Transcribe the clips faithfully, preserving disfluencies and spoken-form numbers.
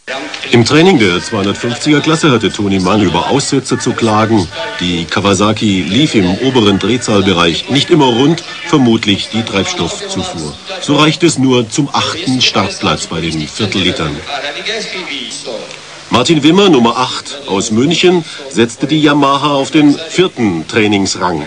Im Training der zweihundertfünfziger Klasse hatte Toni Mang über Aussätze zu klagen. Die Kawasaki lief im oberen Drehzahlbereich nicht immer rund, vermutlich die Treibstoffzufuhr. So reicht es nur zum achten Startplatz bei den Viertellitern. Martin Wimmer, Nummer acht aus München, setzte die Yamaha auf den vierten Trainingsrang.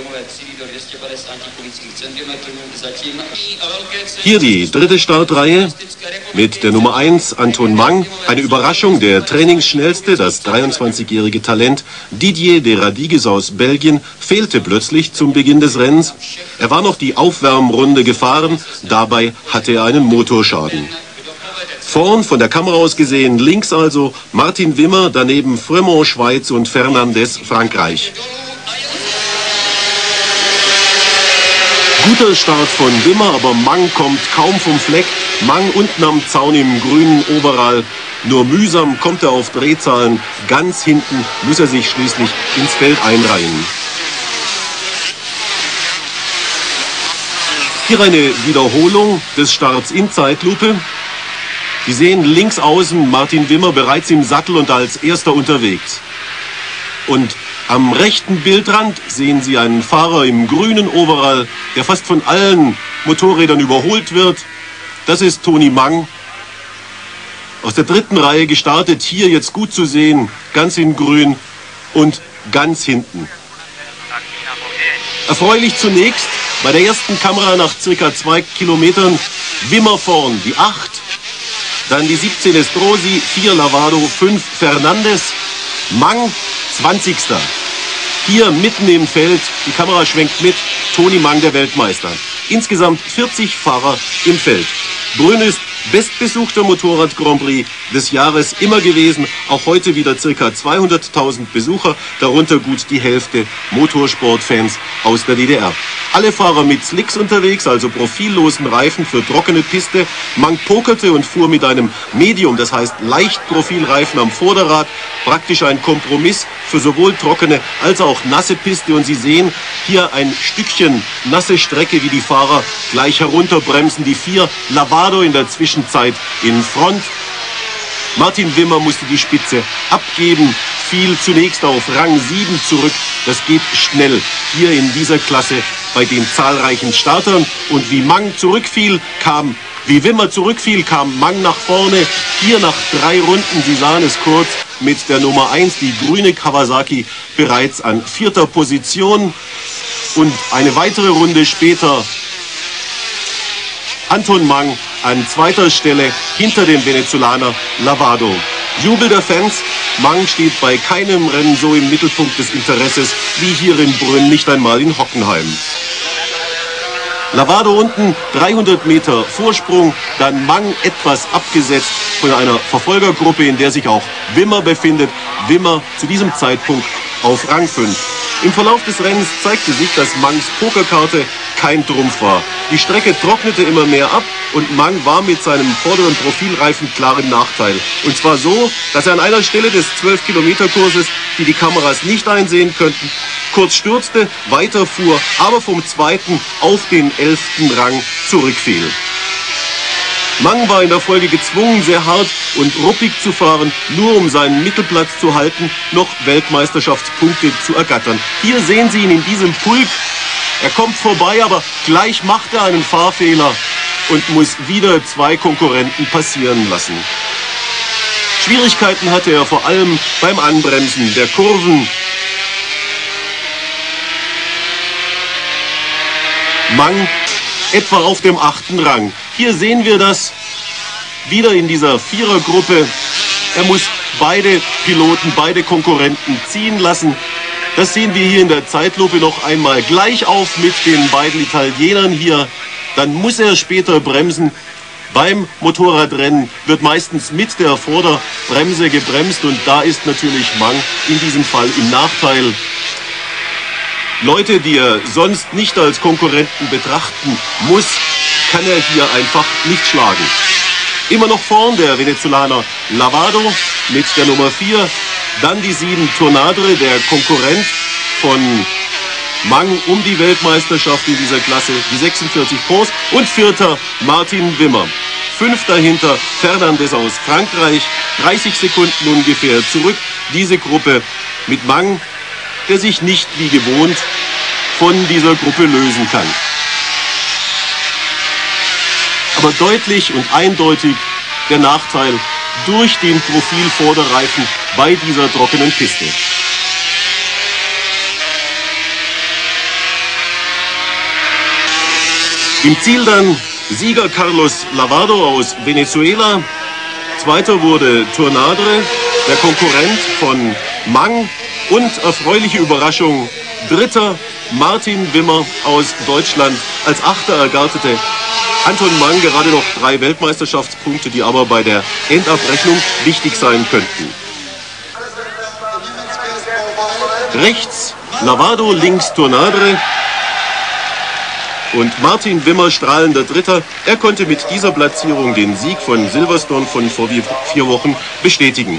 Hier die dritte Startreihe mit der Nummer eins Anton Mang. Eine Überraschung, der Trainingsschnellste, das dreiundzwanzigjährige Talent Didier de Radigues aus Belgien, fehlte plötzlich zum Beginn des Rennens. Er war noch die Aufwärmrunde gefahren, dabei hatte er einen Motorschaden. Vorn von der Kamera aus gesehen, links also Martin Wimmer, daneben Fremont Schweiz und Fernandez Frankreich. Guter Start von Wimmer, aber Mang kommt kaum vom Fleck. Mang unten am Zaun im grünen Overall. Nur mühsam kommt er auf Drehzahlen. Ganz hinten muss er sich schließlich ins Feld einreihen. Hier eine Wiederholung des Starts in Zeitlupe. Sie sehen links außen Martin Wimmer bereits im Sattel und als erster unterwegs. Und am rechten Bildrand sehen Sie einen Fahrer im grünen Overall, der fast von allen Motorrädern überholt wird. Das ist Toni Mang. Aus der dritten Reihe gestartet, hier jetzt gut zu sehen, ganz in grün und ganz hinten. Erfreulich zunächst bei der ersten Kamera nach circa zwei Kilometern Wimmer vorn, die acht. Dann die siebzehn Estrosi, vier Lavado, fünf Fernandez. Mang, zwanzigster Hier mitten im Feld, die Kamera schwenkt mit, Toni Mang, der Weltmeister. Insgesamt vierzig Fahrer im Feld. Brünn ist bestbesuchter Motorrad-Grand Prix des Jahres immer gewesen. Auch heute wieder ca. zweihunderttausend Besucher, darunter gut die Hälfte Motorsportfans aus der D D R. Alle Fahrer mit Slicks unterwegs, also profillosen Reifen für trockene Piste. Mang pokerte und fuhr mit einem Medium, das heißt Leichtprofilreifen am Vorderrad. Praktisch ein Kompromiss für sowohl trockene als auch nasse Piste. Und Sie sehen hier ein Stückchen nasse Strecke, wie die Fahrer gleich herunterbremsen. Die vier Lavado in der Zwischenzeit in Front. Martin Wimmer musste die Spitze abgeben, fiel zunächst auf Rang sieben zurück. Das geht schnell hier in dieser Klasse bei den zahlreichen Startern. Und wie Mang zurückfiel, kam, wie Wimmer zurückfiel, kam Mang nach vorne. Hier nach drei Runden, Sie sahen es kurz, mit der Nummer eins, die grüne Kawasaki, bereits an vierter Position. Und eine weitere Runde später Anton Mang an zweiter Stelle hinter dem Venezolaner Lavado. Jubel der Fans. Mang steht bei keinem Rennen so im Mittelpunkt des Interesses wie hier in Brünn, nicht einmal in Hockenheim. Lavado unten, dreihundert Meter Vorsprung, dann Mang etwas abgesetzt von einer Verfolgergruppe, in der sich auch Wimmer befindet. Wimmer zu diesem Zeitpunkt auf Rang fünf. Im Verlauf des Rennens zeigte sich, dass Mangs Pokerkarte kein Trumpf war. Die Strecke trocknete immer mehr ab und Mang war mit seinem vorderen Profilreifen klar im Nachteil. Und zwar so, dass er an einer Stelle des zwölf Kilometer Kurses, die die Kameras nicht einsehen könnten, kurz stürzte, weiterfuhr, aber vom zweiten auf den elften Rang zurückfiel. Mang war in der Folge gezwungen, sehr hart und ruppig zu fahren, nur um seinen Mittelplatz zu halten, noch Weltmeisterschaftspunkte zu ergattern. Hier sehen Sie ihn in diesem Pulk. Er kommt vorbei, aber gleich macht er einen Fahrfehler und muss wieder zwei Konkurrenten passieren lassen. Schwierigkeiten hatte er vor allem beim Anbremsen der Kurven. Mang etwa auf dem achten Rang. Hier sehen wir das wieder in dieser Vierergruppe. Er muss beide Piloten, beide Konkurrenten ziehen lassen. Das sehen wir hier in der Zeitlupe noch einmal gleich auf mit den beiden Italienern hier. Dann muss er später bremsen. Beim Motorradrennen wird meistens mit der Vorderbremse gebremst und da ist natürlich Mang in diesem Fall im Nachteil. Leute, die er sonst nicht als Konkurrenten betrachten muss, kann er hier einfach nicht schlagen. Immer noch vorn der Venezolaner Lavado mit der Nummer vier. Dann die sieben Tornadre, der Konkurrent von Mang um die Weltmeisterschaft in dieser Klasse, die sechsundvierzig Pros. Und vierter Martin Wimmer. Fünf dahinter Fernandes aus Frankreich, dreißig Sekunden ungefähr zurück. Diese Gruppe mit Mang, der sich nicht wie gewohnt von dieser Gruppe lösen kann. Aber deutlich und eindeutig der Nachteil durch den Profilvorderreifen bei dieser trockenen Piste. Im Ziel dann Sieger Carlos Lavado aus Venezuela. Zweiter wurde Tournadre, der Konkurrent von Mang. Und erfreuliche Überraschung, Dritter Martin Wimmer aus Deutschland. Als Achter ergatterte Anton Mang gerade noch drei Weltmeisterschaftspunkte, die aber bei der Endabrechnung wichtig sein könnten. Rechts Lavado, links Tournadre. Und Martin Wimmer, strahlender Dritter, er konnte mit dieser Platzierung den Sieg von Silverstone von vor vier Wochen bestätigen.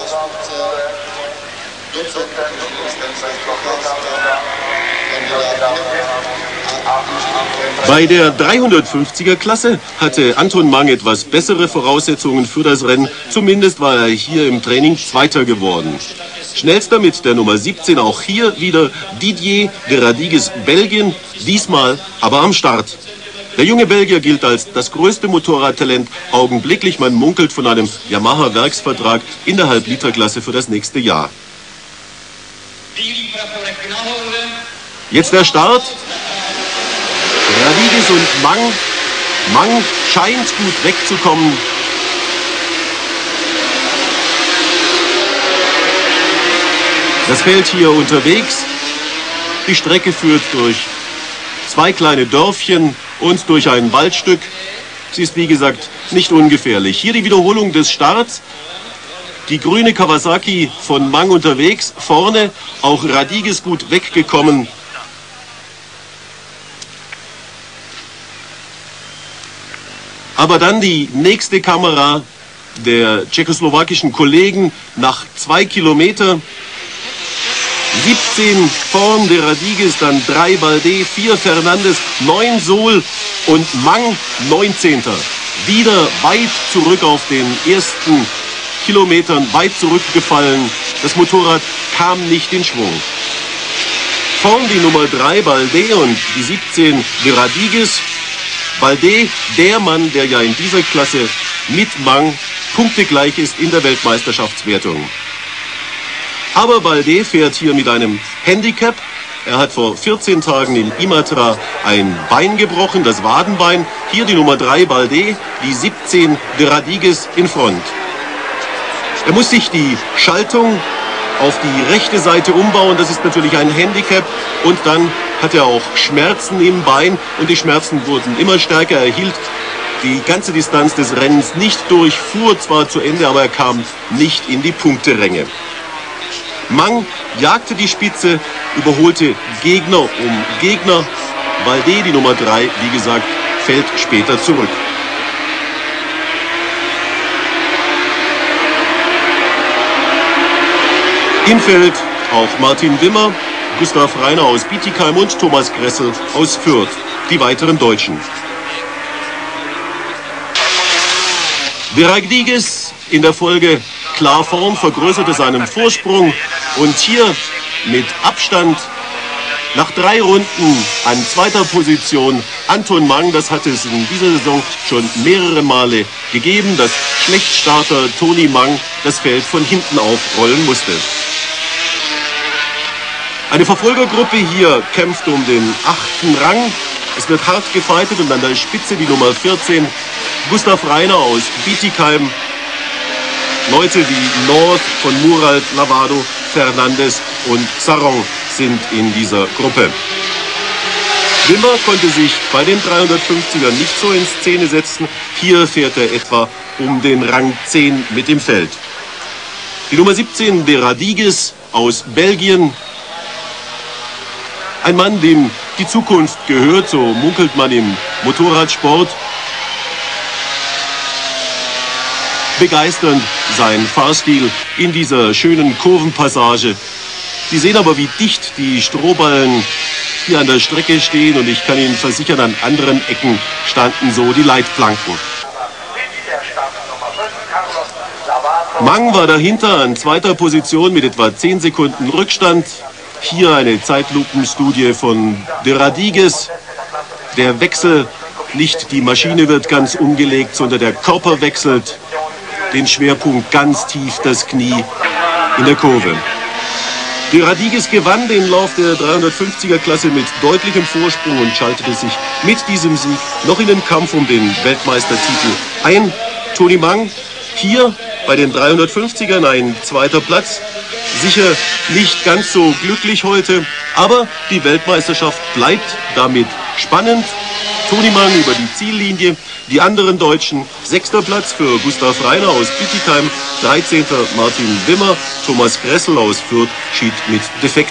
Bei der dreihundertfünfziger Klasse hatte Anton Mang etwas bessere Voraussetzungen für das Rennen. Zumindest war er hier im Training Zweiter geworden. Schnellster mit der Nummer siebzehn, auch hier wieder Didier de Radigues, Belgien, diesmal aber am Start. Der junge Belgier gilt als das größte Motorradtalent augenblicklich. Man munkelt von einem Yamaha-Werksvertrag in der Halbliterklasse für das nächste Jahr. Jetzt der Start. Radigues und Mang. Mang scheint gut wegzukommen. Das Feld hier unterwegs. Die Strecke führt durch zwei kleine Dörfchen und durch ein Waldstück. Sie ist wie gesagt nicht ungefährlich. Hier die Wiederholung des Starts. Die grüne Kawasaki von Mang unterwegs. Vorne auch Radigues gut weggekommen. Aber dann die nächste Kamera der tschechoslowakischen Kollegen nach zwei Kilometern. siebzehn vorn der Radigues, dann drei Baldet, vier Fernandes, neun Sol und Mang neunzehnter Wieder weit zurück auf den ersten Kilometern, weit zurückgefallen. Das Motorrad kam nicht in Schwung. Vorn die Nummer drei Baldet und die siebzehn der Radigues. Baldet, der Mann, der ja in dieser Klasse mit Mang punktegleich ist in der Weltmeisterschaftswertung. Aber Baldet fährt hier mit einem Handicap. Er hat vor vierzehn Tagen in Imatra ein Bein gebrochen, das Wadenbein. Hier die Nummer drei Baldet, die siebzehn de Radigues in Front. Er muss sich die Schaltung auf die rechte Seite umbauen, das ist natürlich ein Handicap. Und dann hat er auch Schmerzen im Bein und die Schmerzen wurden immer stärker. Er hielt die ganze Distanz des Rennens nicht durch, fuhr zwar zu Ende, aber er kam nicht in die Punkteränge. Mang jagte die Spitze, überholte Gegner um Gegner. Baldet, die Nummer drei, wie gesagt, fällt später zurück. Im Feld auch Martin Wimmer, Gustav Reiner aus Bietigheim und Thomas Gressel aus Fürth, die weiteren Deutschen. De Radigues in der Folge klar vorn, vergrößerte seinen Vorsprung und hier mit Abstand nach drei Runden an zweiter Position Anton Mang. Das hat es in dieser Saison schon mehrere Male gegeben, dass Schlechtstarter Toni Mang das Feld von hinten aufrollen musste. Eine Verfolgergruppe hier kämpft um den achten Rang. Es wird hart gefeitet und an der Spitze die Nummer vierzehn, Gustav Reiner aus Bietigheim. Leute wie North von Muralt, Lavado, Fernandes und Sarron sind in dieser Gruppe. Wimmer konnte sich bei den dreihundertfünfzigern nicht so in Szene setzen. Hier fährt er etwa um den Rang zehn mit dem Feld. Die Nummer siebzehn, de Radigues aus Belgien. Ein Mann, dem die Zukunft gehört, so munkelt man im Motorradsport. Begeisternd sein Fahrstil in dieser schönen Kurvenpassage. Sie sehen aber, wie dicht die Strohballen hier an der Strecke stehen und ich kann Ihnen versichern, an anderen Ecken standen so die Leitplanken. Mang war dahinter an zweiter Position mit etwa zehn Sekunden Rückstand. Hier eine Zeitlupenstudie von de Radigues. Der Wechsel, nicht die Maschine wird ganz umgelegt, sondern der Körper wechselt den Schwerpunkt ganz tief, das Knie in der Kurve. De Radigues gewann den Lauf der dreihundertfünfziger Klasse mit deutlichem Vorsprung und schaltete sich mit diesem Sieg noch in den Kampf um den Weltmeistertitel ein. Tony Mang hier bei den dreihundertfünfzigern ein zweiter Platz. Sicher nicht ganz so glücklich heute, aber die Weltmeisterschaft bleibt damit spannend. Tony Mang über die Ziellinie, die anderen Deutschen. Sechster Platz für Gustav Reiner aus Bietigheim, dreizehnter Martin Wimmer, Thomas Gressel aus Fürth schied mit Defekt.